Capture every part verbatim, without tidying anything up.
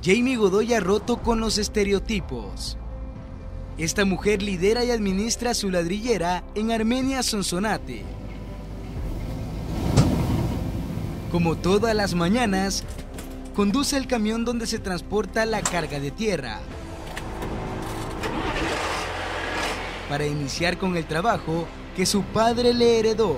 Jamie Godoy ha roto con los estereotipos. Esta mujer lidera y administra su ladrillera en Armenia Sonsonate. Como todas las mañanas, conduce el camión donde se transporta la carga de tierra. Para iniciar con el trabajo que su padre le heredó.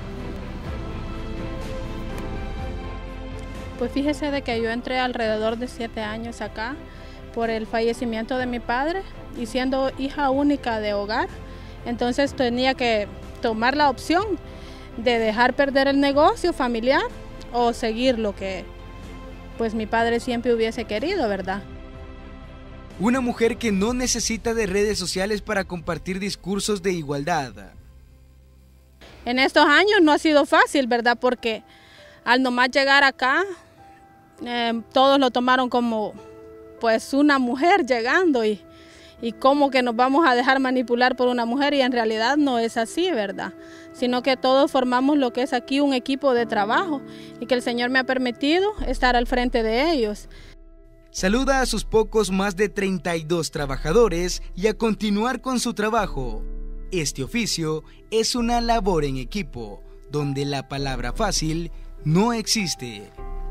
Pues fíjese de que yo entré alrededor de siete años acá por el fallecimiento de mi padre y siendo hija única de hogar, entonces tenía que tomar la opción de dejar perder el negocio familiar o seguir lo que pues mi padre siempre hubiese querido, ¿verdad? Una mujer que no necesita de redes sociales para compartir discursos de igualdad. En estos años no ha sido fácil, ¿verdad? Porque al nomás llegar acá, eh, todos lo tomaron como pues una mujer llegando y, y cómo que nos vamos a dejar manipular por una mujer, y en realidad no es así, ¿verdad? Sino que todos formamos lo que es aquí un equipo de trabajo y que el Señor me ha permitido estar al frente de ellos. Saluda a sus pocos más de treinta y dos trabajadores y a continuar con su trabajo. Este oficio es una labor en equipo, donde la palabra fácil no existe.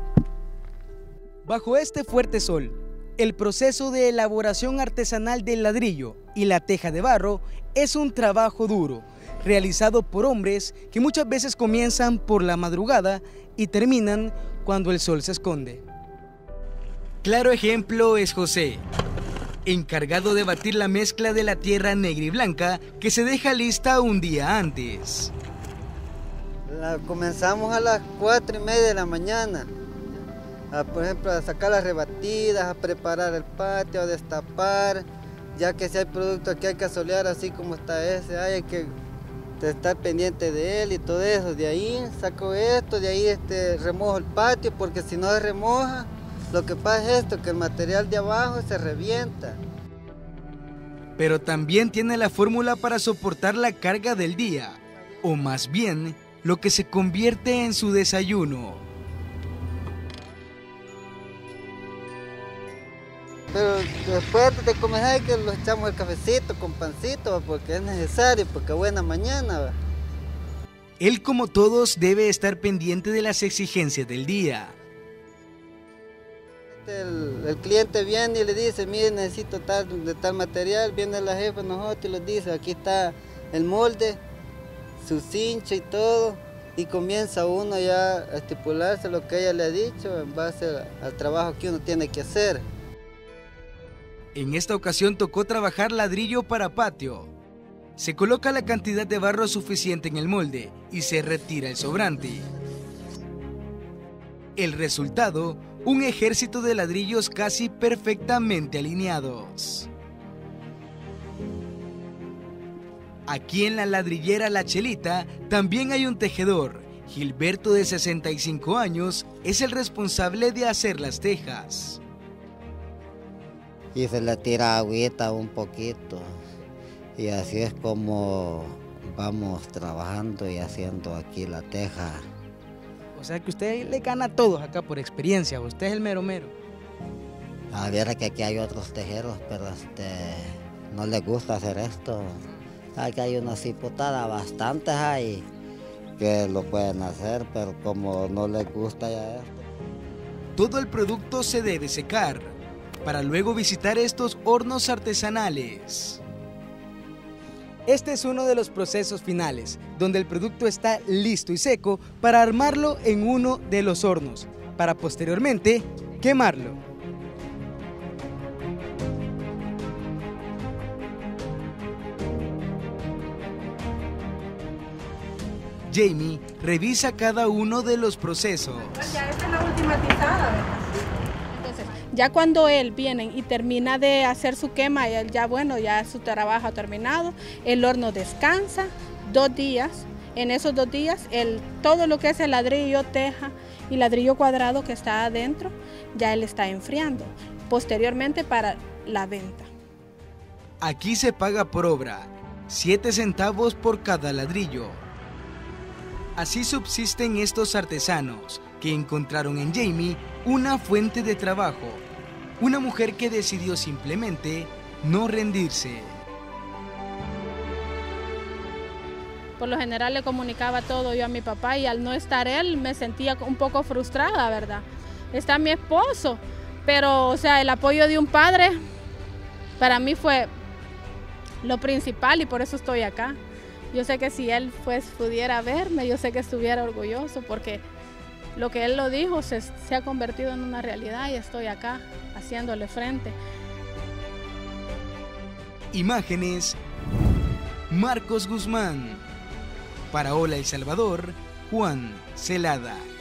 Bajo este fuerte sol, el proceso de elaboración artesanal del ladrillo y la teja de barro es un trabajo duro, realizado por hombres que muchas veces comienzan por la madrugada y terminan cuando el sol se esconde. Claro ejemplo es José, encargado de batir la mezcla de la tierra negra y blanca que se deja lista un día antes. La comenzamos a las cuatro y media de la mañana, a, por ejemplo, a sacar las rebatidas, a preparar el patio, a destapar, ya que si hay producto que hay que solear así como está ese, hay que estar pendiente de él y todo eso. De ahí saco esto, de ahí este, remojo el patio, porque si no se remoja, lo que pasa es esto, que el material de abajo se revienta. Pero también tiene la fórmula para soportar la carga del día, o más bien, lo que se convierte en su desayuno. Pero después de comenzar que lo echamos el cafecito con pancito, porque es necesario, porque buena mañana. ¿Va? Él, como todos, debe estar pendiente de las exigencias del día. El, el cliente viene y le dice, mire, necesito tal, de tal material, viene la jefa nosotros y les dice, aquí está el molde, su cincha y todo, y comienza uno ya a estipularse lo que ella le ha dicho en base al trabajo que uno tiene que hacer. En esta ocasión tocó trabajar ladrillo para patio. Se coloca la cantidad de barro suficiente en el molde y se retira el sobrante. El resultado, un ejército de ladrillos casi perfectamente alineados. Aquí en la ladrillera La Chelita también hay un tejedor. Gilberto, de sesenta y cinco años, es el responsable de hacer las tejas. Y se le tira agüita un poquito. Y así es como vamos trabajando y haciendo aquí la teja. O sea que usted le gana a todos acá por experiencia, usted es el mero mero. A ver que aquí hay otros tejeros, pero este, no les gusta hacer esto. Aquí hay unas hiputadas, bastantes hay que lo pueden hacer, pero como no les gusta ya esto. Todo el producto se debe secar, para luego visitar estos hornos artesanales. Este es uno de los procesos finales, donde el producto está listo y seco para armarlo en uno de los hornos, para posteriormente quemarlo. Jamie revisa cada uno de los procesos. Ya esta es la última tizada, ¿verdad? Entonces, ya cuando él viene y termina de hacer su quema, él ya bueno, ya su trabajo ha terminado, el horno descansa dos días. En esos dos días, el, todo lo que es el ladrillo, teja y ladrillo cuadrado que está adentro, ya él está enfriando, posteriormente para la venta. Aquí se paga por obra, siete centavos por cada ladrillo. Así subsisten estos artesanos que encontraron en Jamie una fuente de trabajo, Una mujer que decidió simplemente no rendirse. Por lo general le comunicaba todo yo a mi papá y al no estar él me sentía un poco frustrada, ¿verdad? Está mi esposo, pero o sea, el apoyo de un padre para mí fue lo principal y por eso estoy acá. Yo sé que si él pues pudiera verme, yo sé que estuviera orgulloso porque lo que él lo dijo se, se ha convertido en una realidad y estoy acá haciéndole frente. Imágenes, Marcos Guzmán. Para Hola El Salvador, Juan Celada.